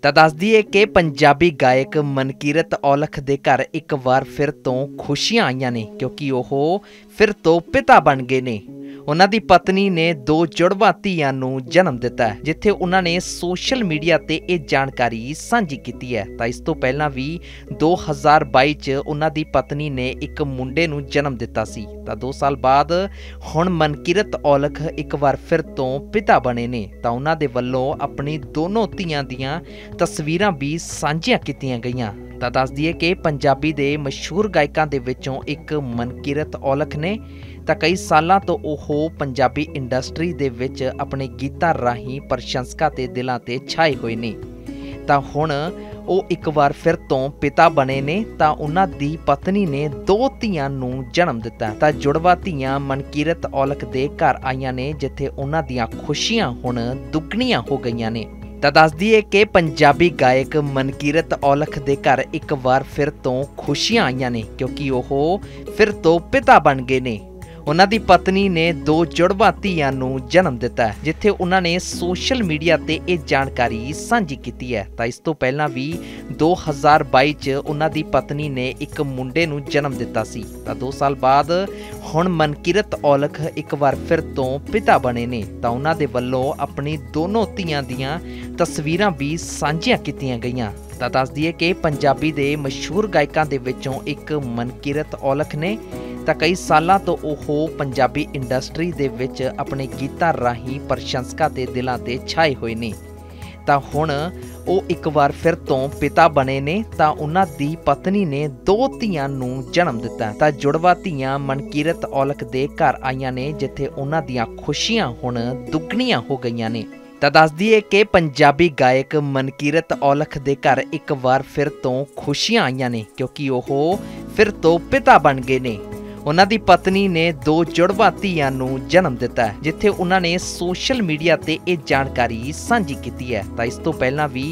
ਤਾਂ ਦੱਸ ਦਈਏ ਕਿ ਪੰਜਾਬੀ ਗਾਇਕ ਮਨਕੀਰਤ ਔਲਖ ਦੇ ਘਰ ਇੱਕ ਵਾਰ ਫਿਰ ਤੋਂ ਖੁਸ਼ੀਆਂ ਆਈਆਂ ਨੇ ਕਿਉਂਕਿ ਉਹ ਫਿਰ ਤੋਂ ਪਿਤਾ ਬਣ ਗਏ ਨੇ। ਉਹਨਾਂ ਦੀ ਪਤਨੀ ਨੇ ਦੋ ਜੁੜਵਾ ਧੀਆਂ ਨੂੰ ਜਨਮ ਦਿੱਤਾ ਹੈ, ਜਿੱਥੇ ਉਹਨਾਂ ਨੇ ਸੋਸ਼ਲ ਮੀਡੀਆ ਤੇ ਇਹ ਜਾਣਕਾਰੀ ਸਾਂਝੀ ਕੀਤੀ ਹੈ। ਤਾਂ ਇਸ ਤੋਂ ਪਹਿਲਾਂ ਵੀ 2022 'ਚ ਉਹਨਾਂ ਦੀ ਪਤਨੀ ਨੇ ਇੱਕ ਮੁੰਡੇ ਨੂੰ ਜਨਮ ਦਿੱਤਾ ਸੀ। ਤਾਂ 2 ਸਾਲ ਬਾਅਦ ਹੁਣ ਮਨਕੀਰਤ ਔਲਖ ਇੱਕ ਵਾਰ ਫਿਰ ਤੋਂ ਪਿਤਾ ਬਣੇ ਨੇ। ਤਾਂ ਉਹਨਾਂ ਦੇ ਵੱਲੋਂ ਆਪਣੀ ਦੋਨੋਂ ਧੀਆਂ ਦੀਆਂ ਤਸਵੀਰਾਂ ਵੀ ਸਾਂਝੀਆਂ ਕੀਤੀਆਂ ਗਈਆਂ। ਤਾਂ ਦੱਸ ਦਈਏ ਕਿ ਪੰਜਾਬੀ ਦੇ ਮਸ਼ਹੂਰ ਗਾਇਕਾਂ ਦੇ ਵਿੱਚੋਂ ਇੱਕ ਮਨਕੀਰਤ ਔਲਖ ਨੇ। ਤਾਂ ਕਈ ਸਾਲਾਂ ਤੋਂ ਉਹ ਪੰਜਾਬੀ ਇੰਡਸਟਰੀ ਦੇ ਵਿੱਚ ਆਪਣੇ ਗੀਤਾਂ ਰਾਹੀਂ ਪ੍ਰਸ਼ੰਸਕਾਂ ਤੇ ਦਿਲਾਂ ਤੇ ਛਾਏ ਹੋਏ ਨੇ। ਤਾਂ ਹੁਣ ਉਹ ਇੱਕ ਵਾਰ ਫਿਰ ਤੋਂ ਪਿਤਾ ਬਣੇ ਨੇ। ਤਾਂ ਉਹਨਾਂ ਦੀ ਪਤਨੀ ਨੇ 2 ਧੀਆਂ ਨੂੰ ਜਨਮ ਦਿੱਤਾ। ਤਾਂ ਜੁੜਵਾ ਧੀਆਂ ਮਨਕੀਰਤ ਔਲਖ ਦੇ ਘਰ ਆਈਆਂ ਨੇ, ਜਿੱਥੇ ਉਹਨਾਂ ਦੀਆਂ ਖੁਸ਼ੀਆਂ ਹੁਣ ਦੁੱਗਣੀਆਂ ਹੋ ਗਈਆਂ ਨੇ। ਤਾਂ ਦੱਸ ਦਈਏ ਕਿ ਪੰਜਾਬੀ ਗਾਇਕ ਮਨਕੀਰਤ ਔਲਖ ਦੇ ਘਰ ਇੱਕ ਵਾਰ ਫਿਰ ਤੋਂ ਖੁਸ਼ੀਆਂ ਆਈਆਂ ਨੇ ਕਿਉਂਕਿ ਉਹ ਫਿਰ ਤੋਂ ਪਿਤਾ ਬਣ ਗਏ ਨੇ। ਉਹਨਾਂ ਦੀ ਪਤਨੀ ਨੇ 2 ਜੁੜਵਾ ਧੀਆਂ ਨੂੰ ਜਨਮ ਦਿੱਤਾ ਹੈ, ਜਿੱਥੇ ਉਹਨਾਂ ਨੇ ਸੋਸ਼ਲ ਮੀਡੀਆ ਤੇ ਇਹ ਜਾਣਕਾਰੀ ਸਾਂਝੀ ਕੀਤੀ ਹੈ। ਤਾਂ ਇਸ ਤੋਂ ਪਹਿਲਾਂ ਵੀ 2022 'ਚ ਉਹਨਾਂ ਦੀ ਪਤਨੀ ਨੇ ਇੱਕ ਮੁੰਡੇ ਨੂੰ ਜਨਮ ਦਿੱਤਾ ਸੀ। ਤਾਂ 2 ਸਾਲ ਬਾਅਦ ਹੁਣ ਮਨਕੀਰਤ ਔਲਖ ਇੱਕ ਵਾਰ ਫਿਰ ਤੋਂ ਪਿਤਾ ਬਣੇ ਨੇ। ਤਾਂ ਉਹਨਾਂ ਦੇ ਵੱਲੋਂ ਆਪਣੀ ਦੋਨੋਂ ਧੀਆਂ ਦੀਆਂ ਤਸਵੀਰਾਂ ਵੀ ਸਾਂਝੀਆਂ ਕੀਤੀਆਂ ਗਈਆਂ। ਤਾਂ ਦੱਸ ਦਈਏ ਕਿ ਪੰਜਾਬੀ ਦੇ ਮਸ਼ਹੂਰ ਗਾਇਕਾਂ ਦੇ ਵਿੱਚੋਂ ਇੱਕ ਮਨਕੀਰਤ ਔਲਖ ਨੇ। ਤਾਂ ਕਈ ਸਾਲਾਂ ਤੋਂ ਉਹ ਪੰਜਾਬੀ ਇੰਡਸਟਰੀ ਦੇ ਵਿੱਚ ਆਪਣੇ ਗੀਤਾਂ ਰਾਹੀਂ ਪ੍ਰਸ਼ੰਸਕਾਂ ਤੇ ਦਿਲਾਂ ਤੇ ਛਾਏ ਹੋਏ ਨੇ। ਤਾਂ ਹੁਣ ਉਹ ਇੱਕ ਵਾਰ ਫਿਰ ਤੋਂ ਪਿਤਾ ਬਣੇ ਨੇ। ਤਾਂ ਉਹਨਾਂ ਦੀ ਪਤਨੀ ਨੇ 2 ਧੀਆਂ ਨੂੰ ਜਨਮ ਦਿੱਤਾ। ਤਾਂ ਜੁੜਵਾ ਧੀਆਂ ਮਨਕੀਰਤ ਔਲਖ ਦੇ ਘਰ ਆਈਆਂ ਨੇ, ਜਿੱਥੇ ਉਹਨਾਂ ਦੀਆਂ ਖੁਸ਼ੀਆਂ ਹੁਣ ਦੁੱਗਣੀਆਂ ਹੋ ਗਈਆਂ ਨੇ। ਤਾਂ ਦੱਸ ਦਈਏ ਕਿ ਪੰਜਾਬੀ ਗਾਇਕ ਮਨਕੀਰਤ ਔਲਖ ਦੇ ਘਰ ਇੱਕ ਵਾਰ ਫਿਰ ਤੋਂ ਖੁਸ਼ੀਆਂ ਆਈਆਂ ਨੇ ਕਿਉਂਕਿ ਉਹ ਫਿਰ ਤੋਂ ਪਿਤਾ ਬਣ ਗਏ ਨੇ। ਉਹਨਾਂ ਦੀ ਪਤਨੀ ਨੇ 2 ਜੁੜਵਾ ਧੀਆਂ ਨੂੰ ਜਨਮ ਦਿੱਤਾ ਹੈ, ਜਿੱਥੇ ਉਹਨਾਂ ਨੇ ਸੋਸ਼ਲ ਮੀਡੀਆ ਤੇ ਇਹ ਜਾਣਕਾਰੀ ਸਾਂਝੀ ਕੀਤੀ ਹੈ। ਤਾਂ ਇਸ ਤੋਂ ਪਹਿਲਾਂ ਵੀ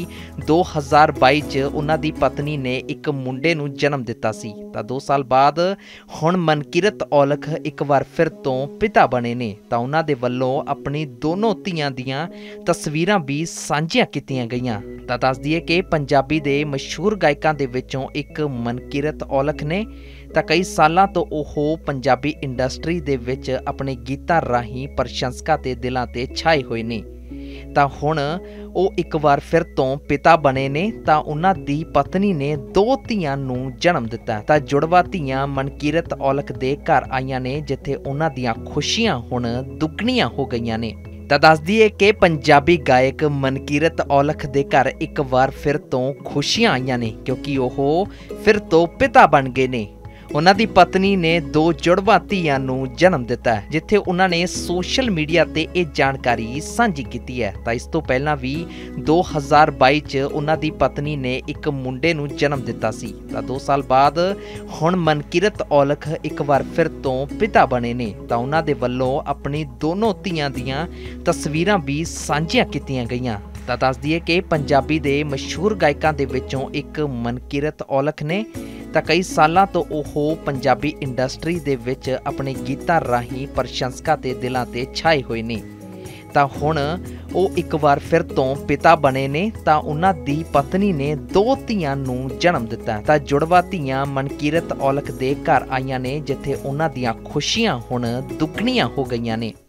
2022 'ਚ ਉਹਨਾਂ ਦੀ ਪਤਨੀ ਨੇ ਇੱਕ ਮੁੰਡੇ ਨੂੰ ਜਨਮ ਦਿੱਤਾ ਸੀ। ਤਾਂ 2 ਸਾਲ ਬਾਅਦ ਹੁਣ ਮਨਕੀਰਤ ਔਲਖ ਇੱਕ ਵਾਰ ਫਿਰ ਤੋਂ ਪਿਤਾ ਬਣੇ ਨੇ। ਤਾਂ ਉਹਨਾਂ ਦੇ ਵੱਲੋਂ ਆਪਣੀ ਦੋਨੋਂ ਧੀਆਂ ਦੀਆਂ ਤਸਵੀਰਾਂ ਵੀ ਸਾਂਝੀਆਂ ਕੀਤੀਆਂ ਗਈਆਂ। ਤਾਂ ਦੱਸ ਦਈਏ ਕਿ ਪੰਜਾਬੀ ਦੇ ਮਸ਼ਹੂਰ ਗਾਇਕਾਂ ਦੇ ਵਿੱਚੋਂ ਇੱਕ ਮਨਕੀਰਤ ਔਲਖ ਨੇ। ਤਾਂ ਕਈ ਸਾਲਾਂ ਤੋਂ ਉਹ ਪੰਜਾਬੀ ਇੰਡਸਟਰੀ ਦੇ ਵਿੱਚ ਆਪਣੇ ਗੀਤਾਂ ਰਾਹੀਂ ਪ੍ਰਸ਼ੰਸਕਾਂ ਤੇ ਦਿਲਾਂ ਤੇ ਛਾਏ ਹੋਏ ਨੇ। ਤਾਂ ਹੁਣ ਉਹ ਇੱਕ ਵਾਰ ਫਿਰ ਤੋਂ ਪਿਤਾ ਬਣੇ ਨੇ। ਤਾਂ ਉਹਨਾਂ ਦੀ ਪਤਨੀ ਨੇ 2 ਧੀਆਂ ਨੂੰ ਜਨਮ ਦਿੱਤਾ। ਤਾਂ ਜੁੜਵਾ ਧੀਆਂ ਮਨਕੀਰਤ ਔਲਖ ਦੇ ਘਰ ਆਈਆਂ ਨੇ, ਜਿੱਥੇ ਉਹਨਾਂ ਦੀਆਂ ਖੁਸ਼ੀਆਂ ਹੁਣ ਦੁੱਗਣੀਆਂ ਹੋ ਗਈਆਂ ਨੇ। ਤਾਂ ਦੱਸ ਦਈਏ ਕਿ ਪੰਜਾਬੀ ਗਾਇਕ ਮਨਕੀਰਤ ਔਲਖ ਦੇ ਘਰ ਇੱਕ ਵਾਰ ਫਿਰ ਤੋਂ ਖੁਸ਼ੀਆਂ ਆਈਆਂ ਨੇ ਕਿਉਂਕਿ ਉਹ ਫਿਰ ਤੋਂ ਪਿਤਾ ਬਣ ਗਏ ਨੇ। ਉਹਨਾਂ ਦੀ ਪਤਨੀ ਨੇ 2 ਜੁੜਵਾ ਧੀਆਂ ਨੂੰ ਜਨਮ ਦਿੱਤਾ ਹੈ, ਜਿੱਥੇ ਉਹਨਾਂ ਨੇ ਸੋਸ਼ਲ ਮੀਡੀਆ ਤੇ ਇਹ ਜਾਣਕਾਰੀ ਸਾਂਝੀ ਕੀਤੀ ਹੈ। ਤਾਂ ਇਸ ਤੋਂ ਪਹਿਲਾਂ ਵੀ 2022 'ਚ ਉਹਨਾਂ ਦੀ ਪਤਨੀ ਨੇ ਇੱਕ ਮੁੰਡੇ ਨੂੰ ਜਨਮ ਦਿੱਤਾ ਸੀ। ਤਾਂ 2 ਸਾਲ ਬਾਅਦ ਹੁਣ ਮਨਕੀਰਤ ਔਲਖ ਇੱਕ ਵਾਰ ਫਿਰ ਤੋਂ ਪਿਤਾ ਬਣੇ ਨੇ। ਤਾਂ ਉਹਨਾਂ ਦੇ ਵੱਲੋਂ ਆਪਣੀ ਦੋਨੋਂ ਧੀਆਂ ਦੀਆਂ ਤਸਵੀਰਾਂ ਵੀ ਸਾਂਝੀਆਂ ਕੀਤੀਆਂ ਗਈਆਂ। ਤਾਂ ਦੱਸ ਦਈਏ ਕਿ ਪੰਜਾਬੀ ਦੇ ਮਸ਼ਹੂਰ ਗਾਇਕਾਂ ਦੇ ਵਿੱਚੋਂ ਇੱਕ ਮਨਕੀਰਤ ਔਲਖ ਨੇ। ਤਾਂ ਕਈ ਸਾਲਾਂ ਤੋਂ ਉਹ ਪੰਜਾਬੀ ਇੰਡਸਟਰੀ ਦੇ ਵਿੱਚ ਆਪਣੇ ਗੀਤਾਂ ਰਾਹੀਂ ਪ੍ਰਸ਼ੰਸਕਾਂ ਤੇ ਦਿਲਾਂ ਤੇ ਛਾਏ ਹੋਏ ਨੇ। ਤਾਂ ਹੁਣ ਉਹ ਇੱਕ ਵਾਰ ਫਿਰ ਤੋਂ ਪਿਤਾ ਬਣੇ ਨੇ। ਤਾਂ ਉਹਨਾਂ ਦੀ ਪਤਨੀ ਨੇ 2 ਧੀਆਂ ਨੂੰ ਜਨਮ ਦਿੱਤਾ। ਤਾਂ ਜੁੜਵਾ ਧੀਆਂ ਮਨਕੀਰਤ ਔਲਖ ਦੇ ਘਰ ਆਈਆਂ ਨੇ, ਜਿੱਥੇ ਉਹਨਾਂ ਦੀਆਂ ਖੁਸ਼ੀਆਂ ਹੁਣ ਦੁੱਗਣੀਆਂ ਹੋ ਗਈਆਂ ਨੇ।